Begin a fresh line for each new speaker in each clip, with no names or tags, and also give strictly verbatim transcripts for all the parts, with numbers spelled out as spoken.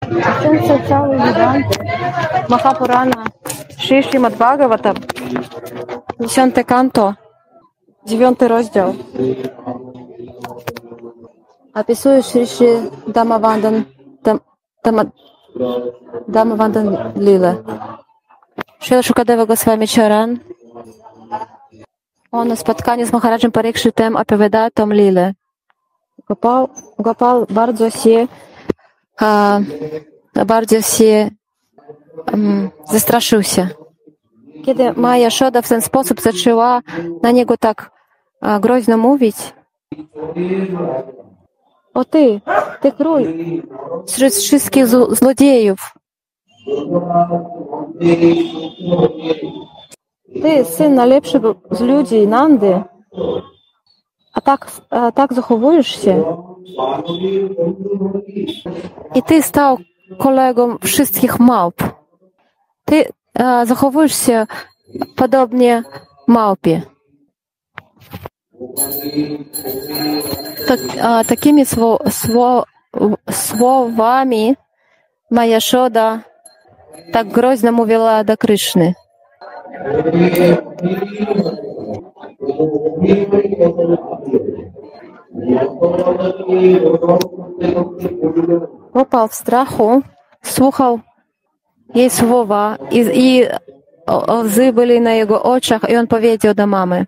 Serce całej Vedanty, Mahapurana, Śrī Śrīmad Bhagavatam, dziesiąte kanto, dziewiąty rozdział. Opisuje Śrī Śrī Dhammavandan, Dhammavandan Lila. Śrīla Šukadeva Goswami Charan, on na spotkaniu z Maharadżem Parikshitem opowiada tą Lilę. Gopal, Gopal bardzo się, a, bardzo się um, zastraszył się. Kiedy Maja Jaszoda w ten sposób zaczęła na niego tak a, groźno mówić: o ty, ty król wśród wszystkich złodziejów. Ty, syn najlepszego z ludzi, Nandy, a tak, a tak zachowujesz się. I ty stał kolegą wszystkich małp. Ty a, zachowujesz się podobnie małpie. Tak, a, takimi sło, sło, słowami Maja Jaszoda tak groźno mówiła do Kryszny. Gopal w strachu słuchał jej słowa i, i łzy były na jego oczach i on powiedział do mamy: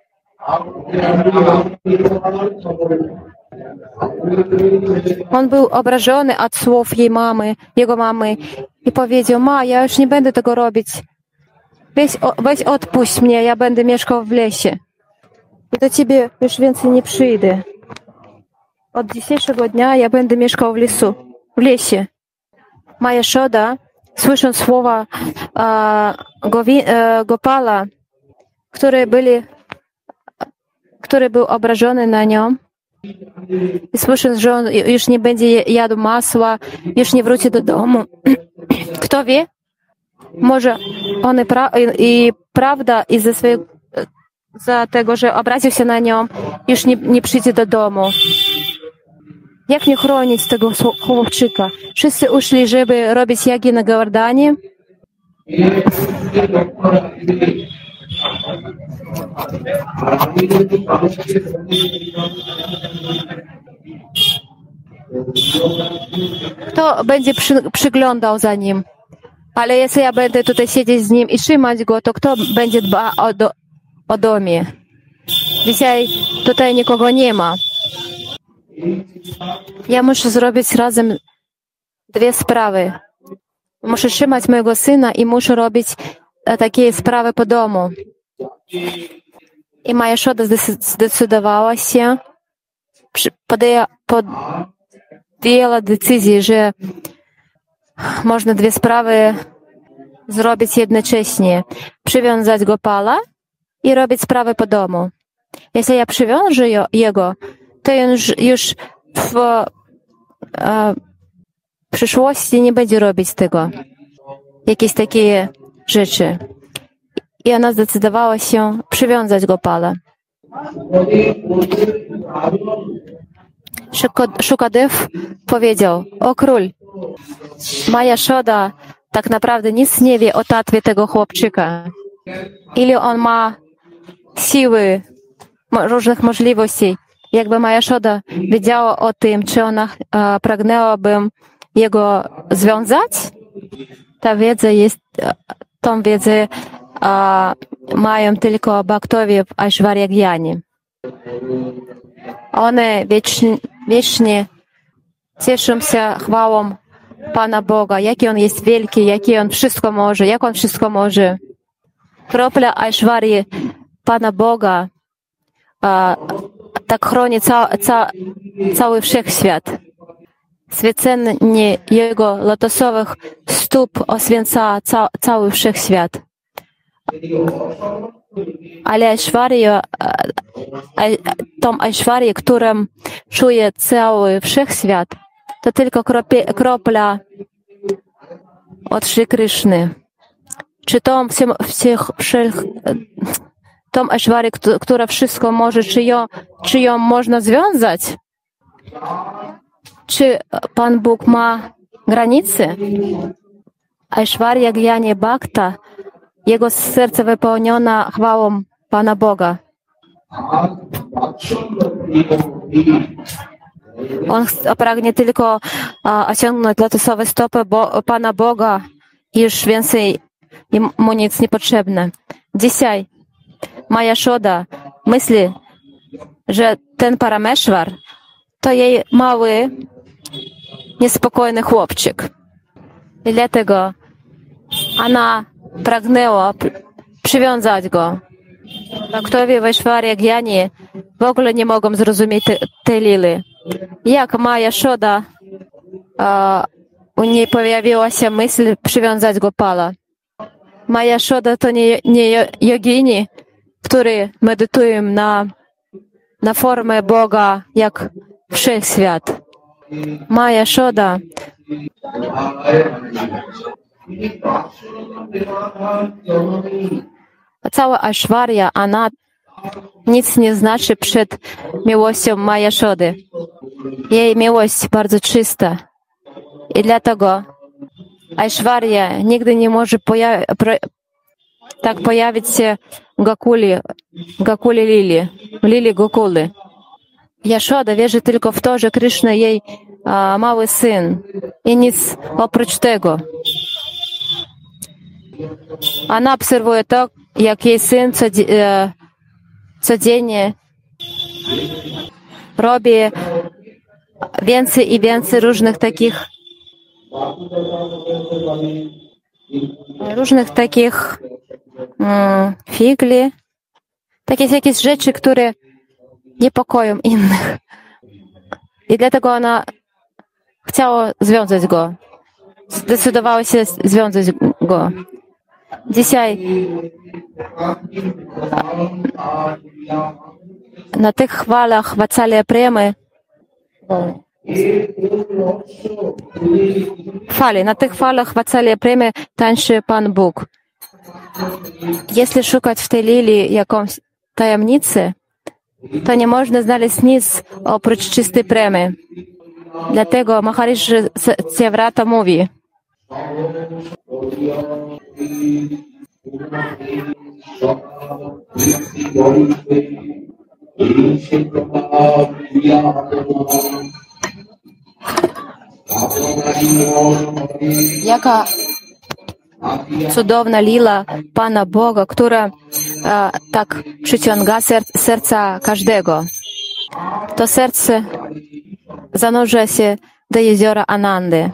on był obrażony od słów jej mamy, jego mamy i powiedział: ma, ja już nie będę tego robić. Weź, weź odpuść mnie, ja będę mieszkał w lesie. I do ciebie już więcej nie przyjdę. Od dzisiejszego dnia ja będę mieszkał w lesu, w lesie. Maja Jaszoda, słysząc słowa a, Gowi, a, Gopala, które byli, który był obrażony na nią, i słysząc, że on już nie będzie jadł masła, już nie wróci do domu. Kto wie? Może on i, pra- i prawda i ze swojego, za tego, że obraził się na nią, już nie, nie przyjdzie do domu. Jak nie chronić tego chłopczyka? Wszyscy uszli, żeby robić jagi na Gawardanie. Kto będzie przy, przyglądał za nim? Ale jeśli ja będę tutaj siedzieć z nim i trzymać go, to kto będzie dbał o, do, o domie? Dzisiaj tutaj nikogo nie ma. Ja muszę zrobić razem dwie sprawy. Muszę trzymać mojego syna i muszę robić takie sprawy po domu. I Maja Jaszoda zdecydowała się, podjęła decyzję, że można dwie sprawy zrobić jednocześnie. Przywiązać Gopala i robić sprawy po domu. Jeśli ja przywiążę jego, to on już, już w, w przyszłości nie będzie robić tego. Jakieś takie rzeczy. I ona zdecydowała się przywiązać Gopala. Szukadev powiedział: o król, Maja Jaszoda tak naprawdę nic nie wie o tatwie tego chłopczyka. Ile on ma siły, różnych możliwości. Jakby Maja Jaszoda wiedziała o tym, czy ona a, pragnęłaby jego związać, ta wiedza jest, tą wiedzę a, mają tylko bhaktowie w Aishwarya Gyani. One wiecznie, wiecznie cieszą się chwałą Pana Boga, jaki On jest wielki, jaki On wszystko może, jak On wszystko może. Kropla Aishwarya Pana Boga a, tak chroni ca, ca, cały wszechświat. Świecenie Jego lotosowych stóp oświęca ca, cały wszechświat. Ale Aishwarya, tą Aishwarya, którą czuje cały wszechświat, to tylko kropie, kropla od Shri Kryszny. Czy tą, wszech, wszech, tą Aishwarya, która wszystko może, czy ją, czy ją można związać? Czy Pan Bóg ma granicy. Aishwarya Gyani Bhakta, jego serce wypełnione chwałą Pana Boga. On pragnie tylko osiągnąć lotosowe stopy bo, Pana Boga i już więcej mu nic nie potrzebne. Dzisiaj Maya Yashoda myśli, że ten Parameshwar to jej mały, niespokojny chłopczyk. I dlatego ona pragnęła przywiązać go. Bhaktowie w Aishwarya Gyani w ogóle nie mogą zrozumieć tej te lily. Jak Maya Yashoda, uh, u niej pojawiła się myśl przywiązać Gopala. Maya Yashoda to nie, nie jogini, którzy medytują na, na formę Boga jak wszechświat. Maya Yashoda cała Aishwarya, ona nic nie znaczy przed miłością Maya Yashody. Jej miłość bardzo czysta. I dlatego Aishwarya nigdy nie może pojawi, pro, tak pojawić się w Gokuli, Gokuli Lili, Lili Gokuli. Yashoda wierzy tylko w to, że Krishna jej a, mały syn i nic oprócz tego. Ona obserwuje to, jak jej syn codziennie robi więcej i więcej różnych takich różnych takich um, figli, takich jakieś rzeczy, które niepokoją innych. I dlatego ona chciała związać go. Zdecydowała się związać go. Dzisiaj na tych chwalach Vatsalya Premy Fali, na tych falach Vatsalya Premy tańczy Pan Bóg. Jeśli szukać w tej lili jakąś tajemnicy, to nie można znaleźć nic oprócz czystej premy. Dlatego Maharishi Tyavrata mówi: jaka cudowna lila Pana Boga, która e, tak przyciąga ser serca każdego. To serce zanurza się do jeziora Anandy.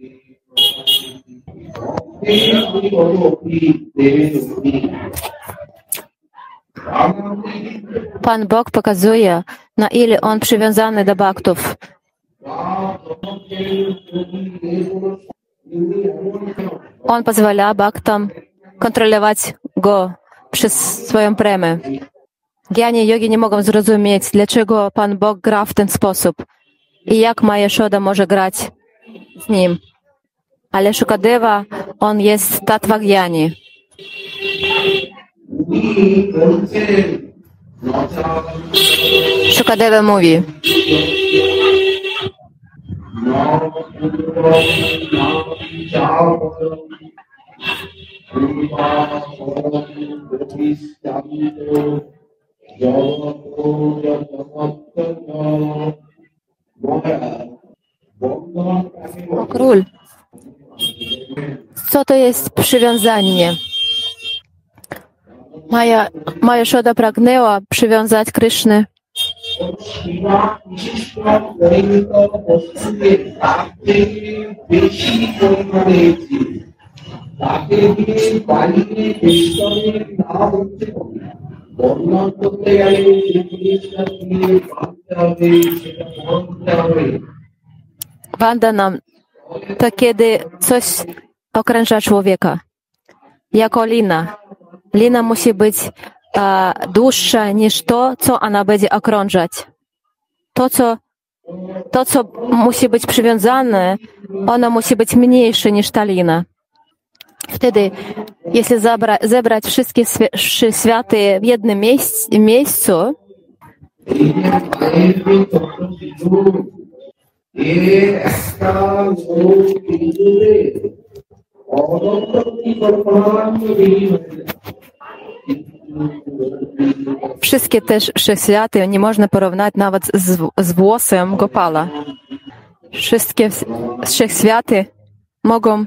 Pan Bóg pokazuje, na ile On przywiązany do bhaktów. On pozwala bhaktom kontrolować go przez swoją premę. Gyani jogi nie mogą zrozumieć, dlaczego Pan Bóg gra w ten sposób i jak Maya Yashoda może grać z nim. Ale Shukadeva, on jest Tattva Gyani. Shukadeva mówi: o król, co to jest przywiązanie? Maya, Maya Yashoda pragnęła przywiązać Krishny. Vandanam to kiedy coś okręża człowieka. Jako lina. Lina musi być a, dłuższa niż to, co ona będzie okrążać. To co, to, co musi być przywiązane, ono musi być mniejsze niż ta lina. Wtedy, jeśli zabra, zebrać wszystkie trzy światy w jednym miejsc, miejscu, Wszystkie też wszechświaty nie można porównać nawet z, z włosem Gopala. Wszystkie wszechświaty mogą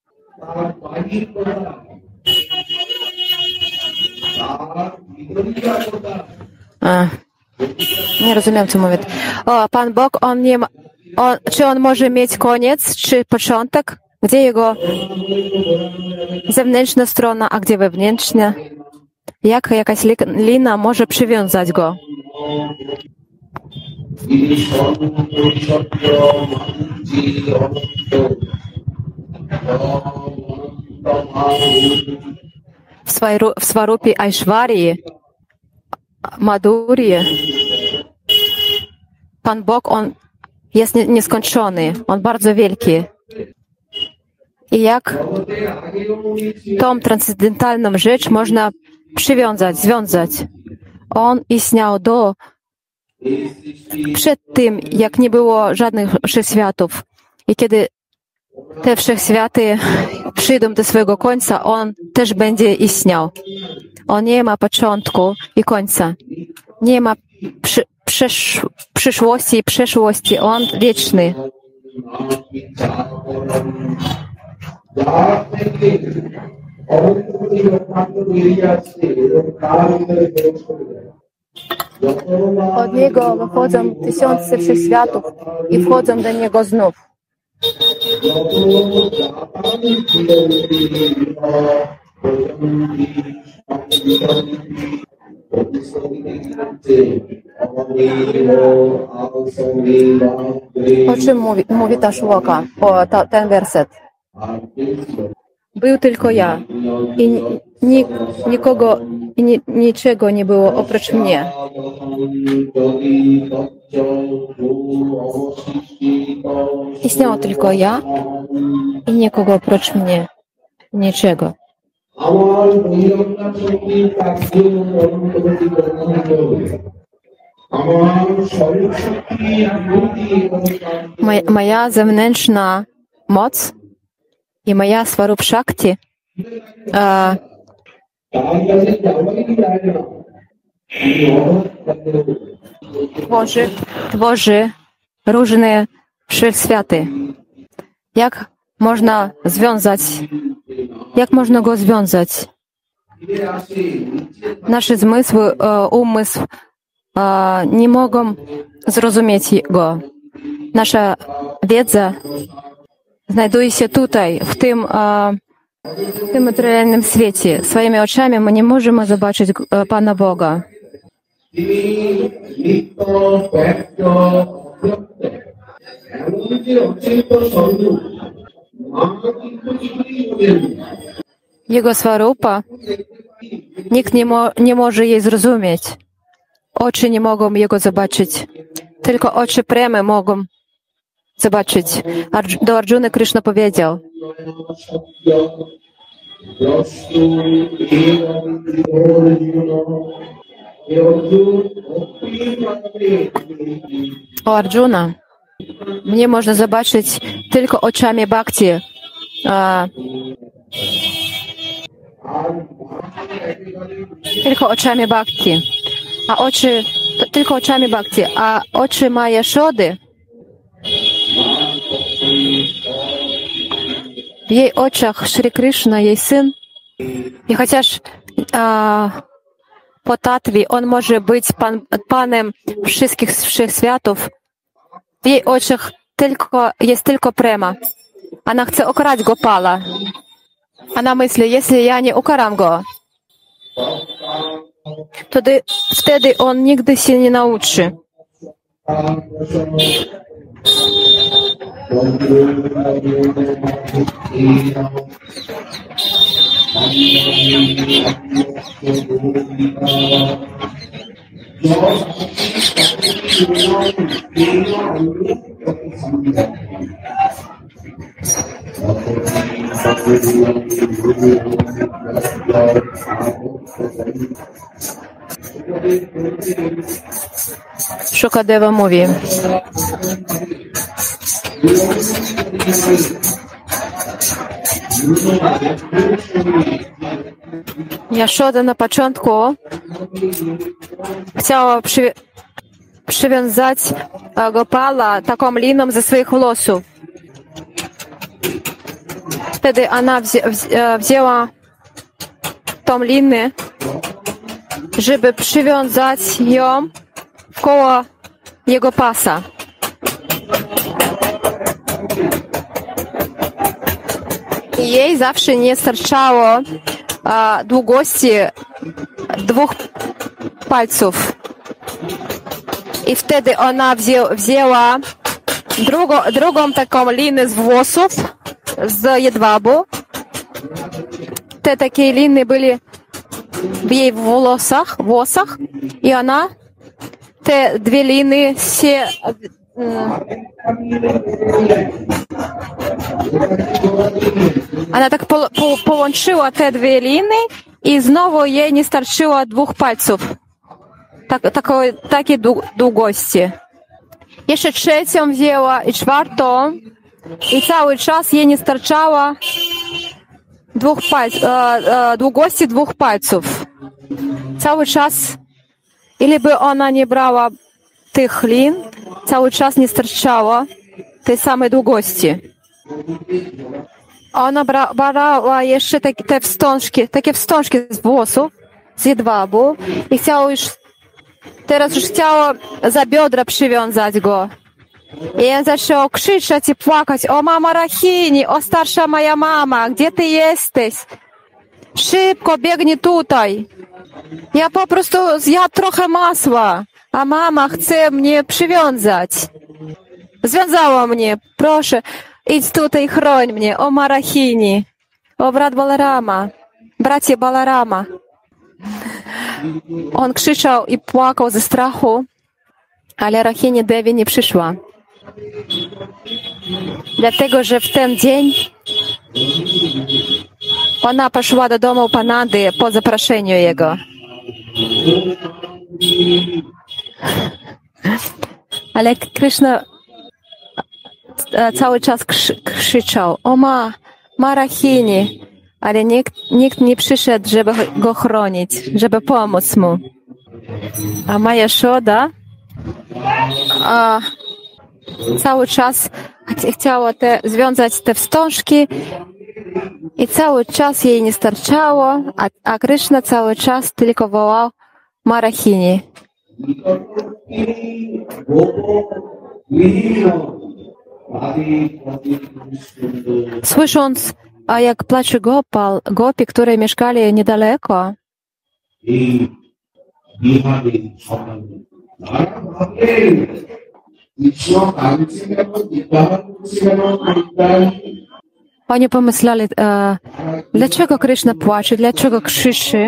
A, nie rozumiem, co mówię. O, Pan Bóg, on nie ma, on, czy on może mieć koniec, czy początek? Gdzie jego zewnętrzna strona, a gdzie wewnętrzna? Jak jakaś lina może przywiązać go? W Svarupi Aishwaryi, Madhuryi, Pan Bóg, on jest nieskończony, on bardzo wielki. I jak tą transcendentalną rzecz można przywiązać, związać? On istniał do, przed tym, jak nie było żadnych wszechświatów. I kiedy te wszechświaty przyjdą do swojego końca, on też będzie istniał. On nie ma początku i końca. Nie ma przy, przysz, przyszłości i przeszłości. On wieczny. Od Niego wychodzą tysiące wszechświatów i wchodzą do Niego znów. O czym mówi, mówi ta szłoka, o ta, ten werset? Był tylko ja i nik, nikogo i ni, niczego nie było oprócz mnie. Istniało tylko ja i nikogo oprócz mnie. Niczego. Moja, moja zewnętrzna moc i moja Svarup Shakti uh, tworzy, tworzy różne wszechświaty. Jak można związać, jak można go związać? Nasze zmysły, uh, umysł uh, nie mogą zrozumieć go. Nasza wiedza znajduje się tutaj, w tym, w tym materialnym świecie. Swoimi oczami my nie możemy zobaczyć Pana Boga. Jego Svarupa nikt nie, mo nie może jej zrozumieć. Oczy nie mogą Jego zobaczyć. Tylko oczy premy mogą zobaczyć. Do Arjuny Krishna powiedział: O Arjuna, mnie można zobaczyć tylko oczami bhakti. A, tylko oczami bhakti. A oczy, tylko oczami bhakti. A oczy ma Yashody. W jej oczach Shri Krishna, jej syn. I chociaż a, po tatwie on może być pan, panem wszystkich wszechświatów, w jej oczach tylko, jest tylko prema. Ona chce ukarać Gopala. Ona myśli, jeśli ja nie ukaram go, wtedy, wtedy on nigdy się nie nauczy. Shukadeva mówi: Jaszoda na początku chciała przy, przywiązać Gopala taką liną ze swoich włosów. Wtedy ona wzi wzięła tą linę, żeby przywiązać ją wkoło jego pasa. I jej zawsze nie starczało a, długości dwóch palców. I wtedy ona wzię wzięła drugą, drugą taką linę z włosów, z jedwabu. Te takie liny były w jej włosach, włosach i ona te dwie liny się ona tak po, po, połączyła te dwie liny i znowu jej nie starczyło dwóch palców. Tak, tako, takiej długości. Jeszcze trzecią wzięła i czwartą i cały czas jej nie starczało dwóch palców, e, e, długości dwóch palców. Cały czas, ile by ona nie brała tych lin, cały czas nie starczało tej samej długości. Ona bra, brała jeszcze te, te wstążki, takie wstążki z włosów, z jedwabu i chciała już, teraz już chciała za biodra przywiązać go. I on zaczął krzyczeć i płakać: o mama Rahini, o starsza moja mama, gdzie ty jesteś? Szybko biegnij tutaj. Ja po prostu zjadł trochę masła, a mama chce mnie przywiązać. Związała mnie, proszę, idź tutaj, chroń mnie, o ma Rahini, o brat Balarama, bracie Balarama. On krzyczał i płakał ze strachu, ale Rahini Devi nie przyszła. Dlatego, że w ten dzień ona poszła do domu Panandy po zaproszeniu jego. Ale Krishna cały czas krzyczał: o ma, ma Rahini, ale nikt, nikt nie przyszedł, żeby go chronić, żeby pomóc mu. A ma Jaszoda a, cały czas chciała te, związać te wstążki i cały czas jej nie starczało, a, a Krishna cały czas tylko wołał: ma Rahini. Słysząc, a jak płacze Gopal, gopi, które mieszkali niedaleko, oni pomyśleli, e, dlaczego Krishna płacze, dlaczego krzyczy.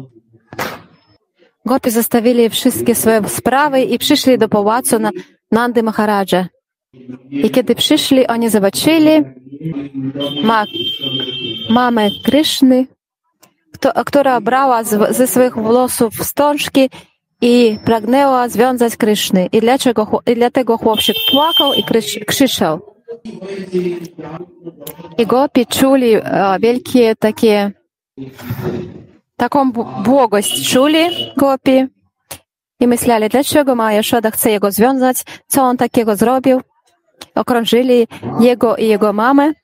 Gopi zostawili wszystkie swoje sprawy i przyszli do pałacu na Nandy Maharadża. I kiedy przyszli, oni zobaczyli ma, mamę Krishny, kto, która brała z, ze swoich włosów wstążki i pragnęła związać Krishny. I, dlaczego, I dlatego chłopczyk płakał i krzyczał. I gopi czuli a, wielkie takie, taką błogość czuli gopi i myśleli, dlaczego ma Jaszoda chce jego związać, co on takiego zrobił. Okrążyli jego i jego mamę.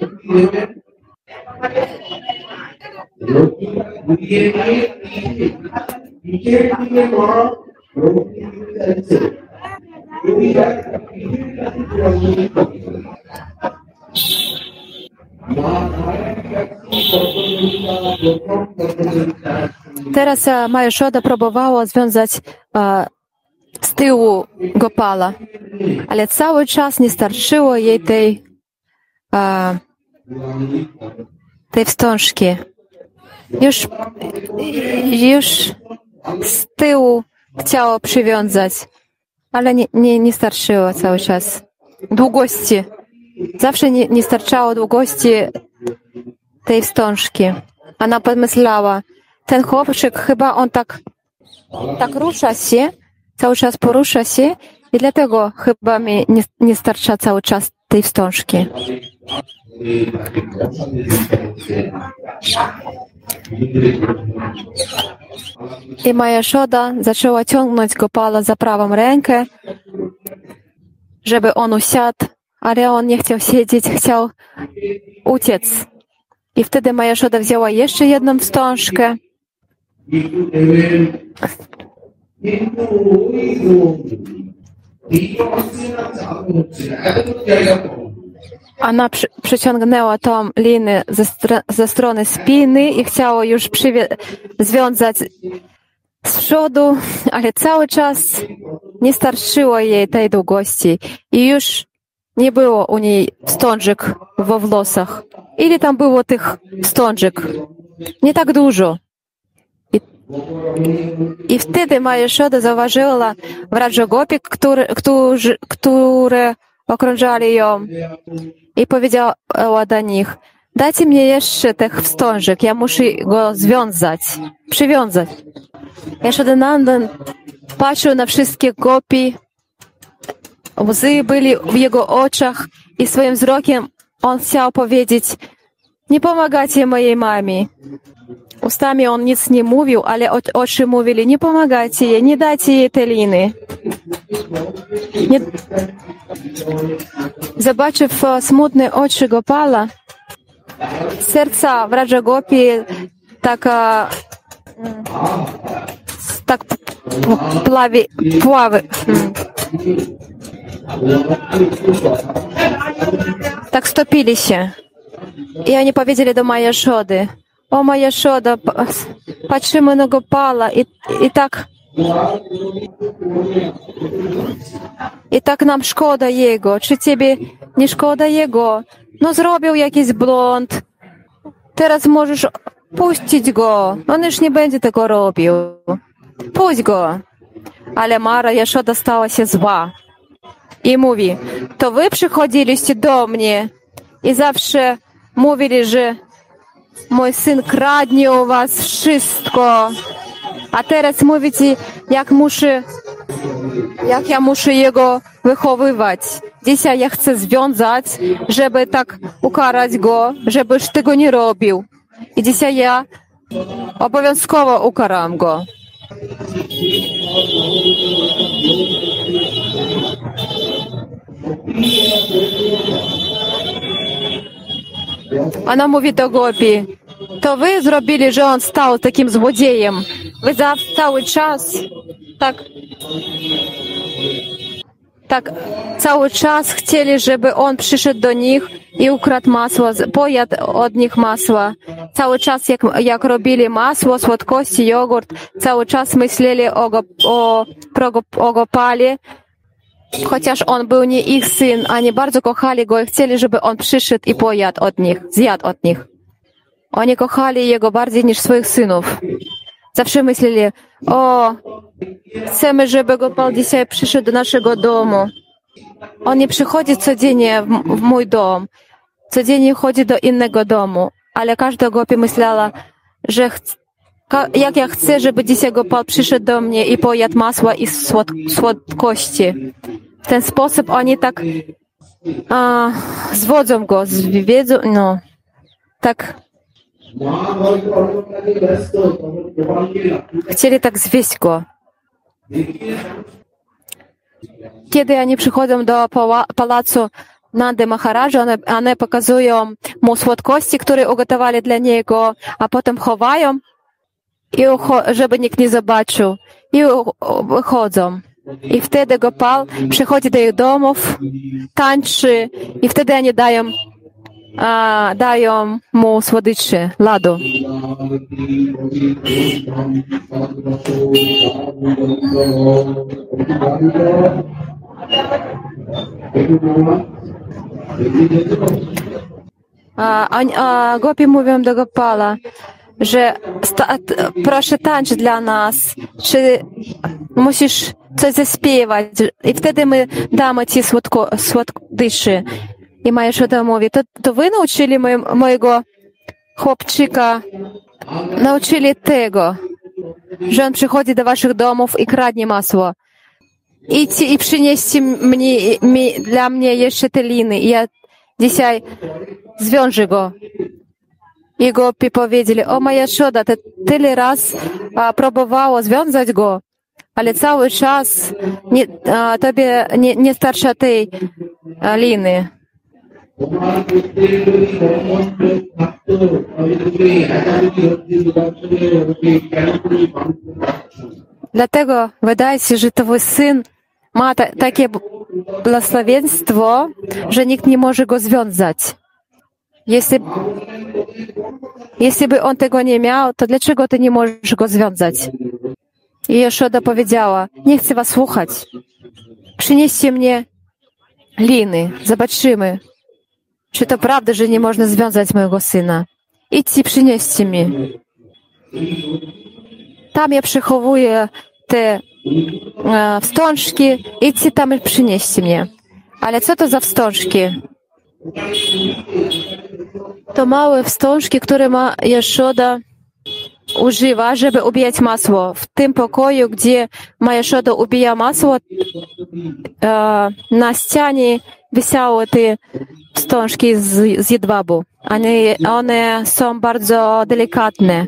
Teraz Maja Jaszoda próbowała związać a, z tyłu Gopala, ale cały czas nie starczyło jej tej, a, tej wstążki. Już, już z tyłu chciało przywiązać, ale nie, nie, nie starczyło cały czas długości. Zawsze nie, nie starczało długości tej wstążki. Ona pomyślała, ten chłopczyk chyba on tak, tak rusza się, cały czas porusza się i dlatego chyba mi nie, nie starcza cały czas tej wstążki. I Maja Szoda zaczęła ciągnąć Gopala za prawą rękę, żeby on usiadł, ale on nie chciał siedzieć, chciał uciec. I wtedy Maja Szoda wzięła jeszcze jedną wstążkę. Ona przy, przyciągnęła tą linię ze, str ze strony spiny i chciała już związać z przodu, ale cały czas nie starczyło jej tej długości i już nie było u niej wstążek we włosach. Ile tam było tych wstążek? Nie tak dużo. I, i wtedy Maja Szoda zauważyła Vraja-Gopik, które, którzy, które okrążali ją i powiedziała do nich: dajcie mnie jeszcze tych wstążek, ja muszę go związać, przywiązać. Yashodanandan patrzył na wszystkie gopi, łzy byli w jego oczach i swoim wzrokiem on chciał powiedzieć: nie pomagajcie mojej mamie. Ustami on nic nie mówił, ale oczy mówili: nie pomagajcie jej, nie dajcie jej tej liny. Nie... Zobaczyв smutne oczy Gopala, serca Vraja-Gopi tak, tak plawi, pławy, tak stopili się. I oni powiedzieli do Maja Szody: o Maja Szoda, patrzymy na Gopala i, i tak i tak nam szkoda jego. Czy ciebie nie szkoda jego? No zrobił jakiś błąd. Teraz możesz puścić go. On już nie będzie tego robił. Puść go. Ale Mara Yashoda stała się zła i mówi: to wy przychodziliście do mnie i zawsze mówili, że mój syn kradnie u was wszystko. A teraz mówicie, jak muszę, jak ja muszę jego wychowywać. Dzisiaj ja chcę związać, żeby tak ukarać go, żeby już tego nie robił. I dzisiaj ja obowiązkowo ukaram go. Ona mówi do Gopi: to wy zrobili, że on stał takim złodziejem. Wy za cały czas tak, tak cały czas chcieli, żeby on przyszedł do nich i ukradł masło, pojadł od nich masła. Cały czas, jak, jak robili masło, słodkości, jogurt, cały czas myśleli o, o, o Gopali, chociaż on był nie ich syn. Oni bardzo kochali go i chcieli, żeby on przyszedł i pojadł od nich, zjadł od nich. Oni kochali jego bardziej niż swoich synów. Zawsze myśleli: o, chcemy, żeby Gopal dzisiaj przyszedł do naszego domu. On nie przychodzi codziennie w, w mój dom. Codziennie chodzi do innego domu. Ale każda Gopi myślała, że ch- jak ja chcę, żeby dzisiaj Gopal przyszedł do mnie i pojadł masła i słod- słodkości. W ten sposób oni tak a, zwodzą go, zwiedzą, no, tak chcieli tak zwieść go. Kiedy oni przychodzą do pałacu Nandy Maharaja, one, one pokazują mu słodkości, które ugotowali dla niego, a potem chowają, i żeby nikt nie zobaczył, i wychodzą. I wtedy Gopal przychodzi do ich domów, tańczy, i wtedy oni dają, a, dają mu słodycze, ladu. A, a, a Gopi mówią do Gopala, że sta, proszę tańcz dla nas, czy musisz coś zaśpiewać i wtedy my damy ci słodko, słodyczy. I Maja Szoda mówi: to, to wy nauczyli moje, mojego chłopczyka, nauczyli tego, że on przychodzi do waszych domów i kradnie masło. idźcie i przynieście mnie, mi, dla mnie jeszcze te liny. I ja dzisiaj zwiążę go. I gopi powiedzieli, o moja Jaszoda, ty tyle raz a, próbowała związać go, ale cały czas nie, a, tobie nie, nie starcza tej a, liny. Dlatego wydaje się, że twój syn ma ta, takie błogosławieństwo, że nikt nie może go związać. Jeśli, jeśli by on tego nie miał, to dlaczego ty nie możesz go związać? I Jaszoda powiedziała, nie chcę was słuchać. Przynieście mnie liny, zobaczymy, czy to prawda, że nie można związać mojego syna. Idźcie, przynieście mi. Tam ja przechowuję te e, wstążki, idźcie tam i przynieście mnie. Ale co to za wstążki? To małe wstążki, które ma Jaszoda używa, żeby ubijać masło. W tym pokoju, gdzie ma Jaszoda ubija masło, e, na ścianie wisiały te wstążki z, z jedwabu. One, one są bardzo delikatne.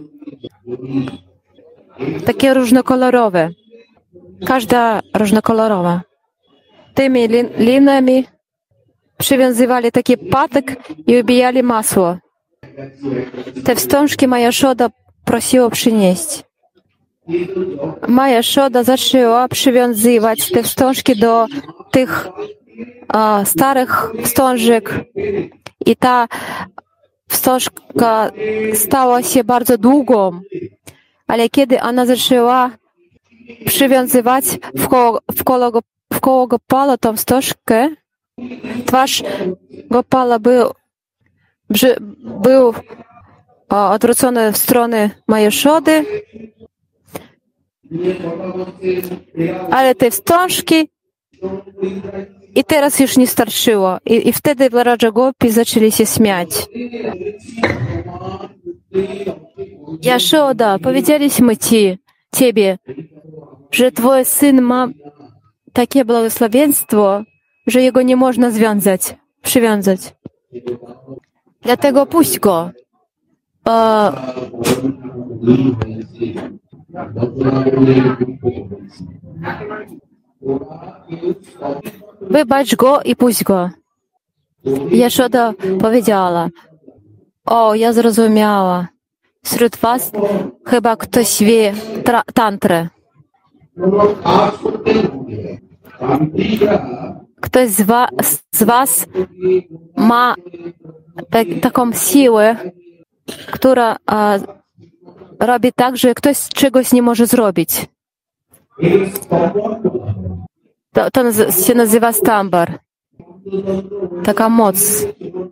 Takie różnokolorowe. Każda różnokolorowa. Tymi lin, linami przywiązywali taki patyk i ubijali masło. Te wstążki moja Jaszoda prosiła przynieść. Moja Jaszoda zaczęła przywiązywać te wstążki do tych a, starych wstążek i ta wstążka stała się bardzo długą. Ale kiedy ona zaczęła przywiązywać w koło, w koło, w koło Gopala tą wstążkę, twarz Gopala był, był odwrócony w stronę mojej Jaszody, ale te wstążki i teraz już nie starczyło. I, i wtedy Raja Gopi zaczęli się śmiać. Jaszoda, powiedzieliśmy ci, ciebie, że twój syn ma takie błogosławieństwo, że jego nie można związać, przywiązać. Dlatego puść go. O... Wybacz go i puść go. Jaszoda powiedziała, o, ja zrozumiała. Wśród was chyba ktoś wie tantrę. Ktoś z was, z was ma tak, taką siłę, która a, robi tak, że ktoś czegoś nie może zrobić. To, to się nazywa stambar. Taka moc.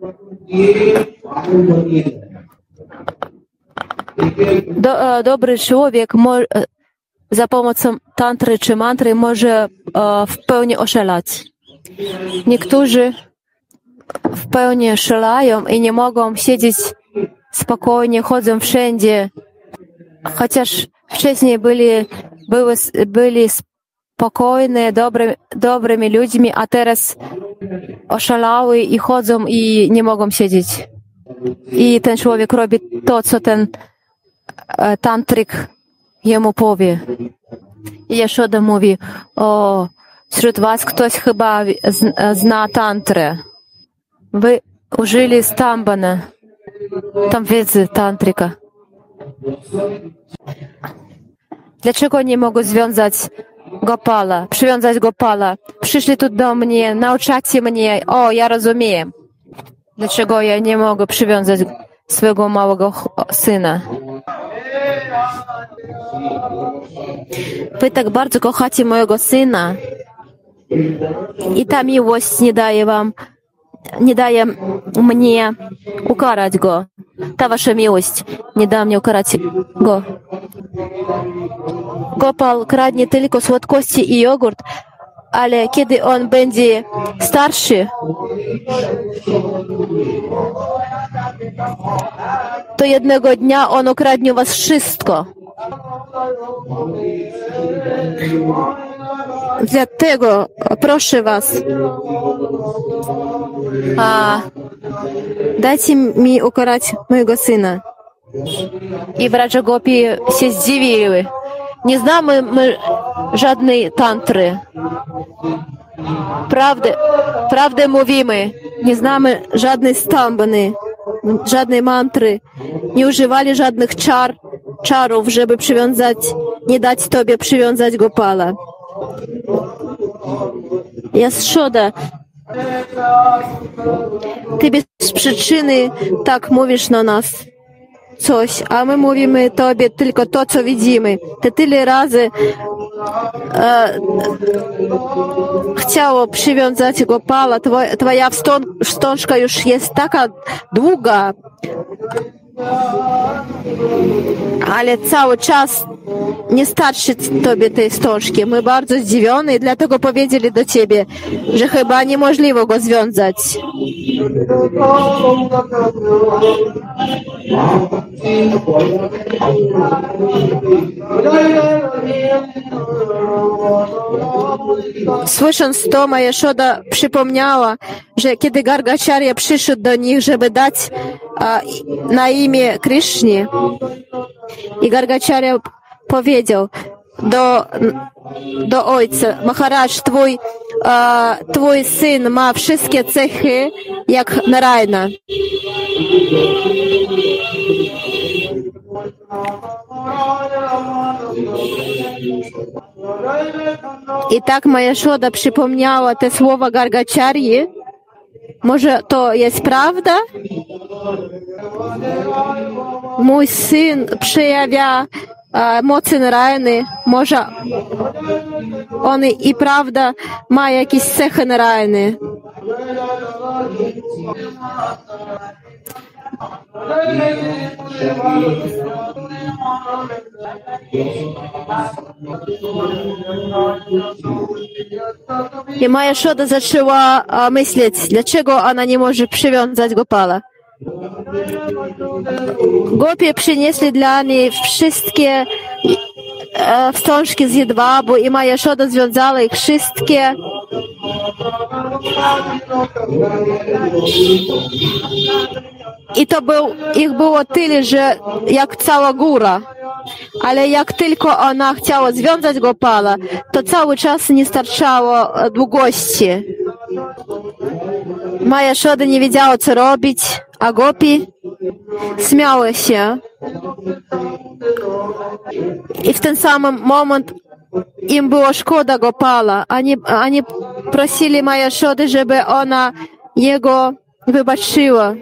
Do, dobry człowiek mo, za pomocą tantry czy mantry może w pełni oszalać. Niektórzy w pełni szalają i nie mogą siedzieć spokojnie, chodzą wszędzie. Chociaż wcześniej byli, były, byli spokojne, dobre, dobrymi ludźmi, a teraz oszalały i chodzą i nie mogą siedzieć. I ten człowiek robi to, co ten e, tantryk jemu powie. I Jaszoda mówi, o, wśród was ktoś chyba zna tantrę. Wy użyli stambana, tam wiedzy tantryka. Dlaczego nie mogę związać Gopala, przywiązać Gopala? Przyszli tu do mnie, nauczacie mnie, o, ja rozumiem. Dlaczego ja nie mogę przywiązać swojego małego syna? Wy tak bardzo kochacie mojego syna i ta miłość nie daje wam, nie daje mnie ukarać go. Ta wasza miłość nie da mnie ukarać go. Gopal kradnie tylko słodkości i jogurt, ale kiedy on będzie starszy, to jednego dnia on ukradnie was wszystko. Dlatego proszę was, a, dajcie mi ukarać mojego syna. I bracia Gopi się zdziwiły. Nie znamy my żadnej tantry. Prawdę, prawdę mówimy. Nie znamy żadnej stambany, żadnej mantry. Nie używali żadnych czar, czarów, żeby przywiązać, nie dać Tobie przywiązać Gopala. Jaszoda, Ty bez przyczyny tak mówisz na nas coś, a my mówimy Tobie tylko to, co widzimy. Ty tyle razy e, chciało przywiązać Gopala, Twoja, twoja wstążka już jest taka długa, ale cały czas nie starczy Tobie tej wstążki. My bardzo zdziwieni i dlatego powiedzieli do Ciebie, że chyba niemożliwe go związać. Słysząc to, Maja Jaszoda przypomniała, że kiedy Gargacharya przyszedł do nich, żeby dać a, na imię Krysznie, i Gargacharya powiedział do, do ojca: Maharadż, twój, a, twój syn ma wszystkie cechy jak Narayana. I tak Maja Jaszoda przypomniała te słowa Gargacharyi. Może to jest prawda? Mój syn przejawia e, mocy Narayany. Może on i prawda ma jakieś cechy Narayany. I Maja Jaszoda zaczęła myśleć, dlaczego ona nie może przywiązać Gopala. Gopi przynieśli dla niej wszystkie e, wstążki z jedwabu i Maja Jaszoda związała ich wszystkie. I to był, ich było tyle, że jak cała góra. Ale jak tylko ona chciała związać Gopala, to cały czas nie starczało długości. Maja Jaszoda nie wiedziała, co robić, a Gopi śmiały się. I w ten sam moment im było szkoda Gopala. Oni, oni prosili Maja Jaszodę, żeby ona jego wybaczyła.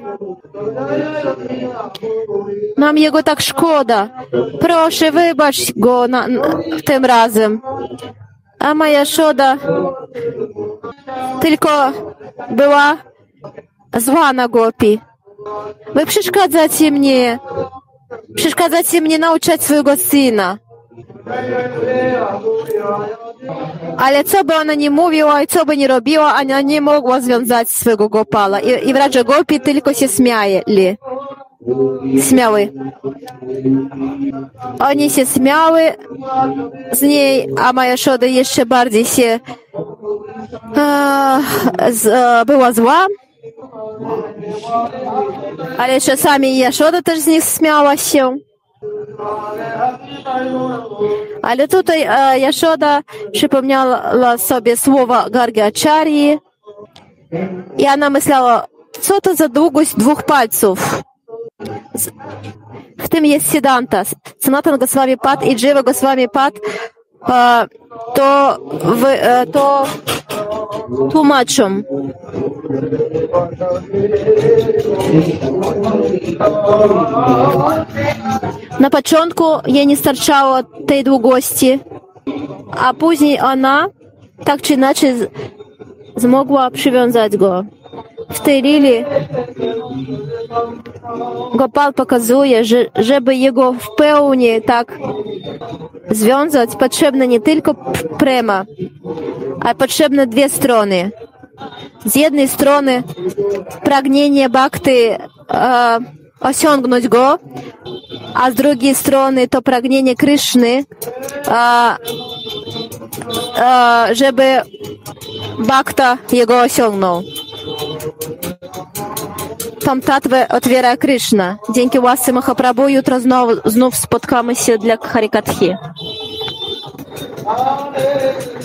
Nam jego tak szkoda. Proszę, wybacz go na, na, tym razem. A Maja Jaszoda tylko była zła na Gopi. Wy przeszkadzacie mnie. Przeszkadzacie mnie nauczać swojego syna. Ale co by ona nie mówiła i co by nie robiła, ona nie mogła związać swojego Gopala. I, i wracza Gopi tylko się śmiali. Śmiały. Oni się śmiały z niej, a Maja Jaszoda jeszcze bardziej się e, z, e, była zła. Ale czasami Jaszoda też z nich śmiała się. Ale tutaj e, Jaszoda przypomniała sobie słowa Gargacharyi i ona myślała, co to za długość dwóch palców. W tym jest Siddhanta. Sanatana Goswami Pad i Jiva Goswami Pad e, to, w, e, to tłumaczą. Na początku jej nie starczało tej długości, a później ona tak czy inaczej zmogła przywiązać go. W tej lili Gopal pokazuje, że żeby jego w pełni tak związać, potrzebne nie tylko prema, a potrzebne dwie strony. Z jednej strony pragnienie bhakty e, osiągnąć go, a z drugiej strony to pragnienie Kryszny e, żeby Bhakta jego osiągnął. Tą tatwę otwiera Krishna. Dzięki łasce Mahaprabhu jutro znów, znów spotkamy się dla Harikathy.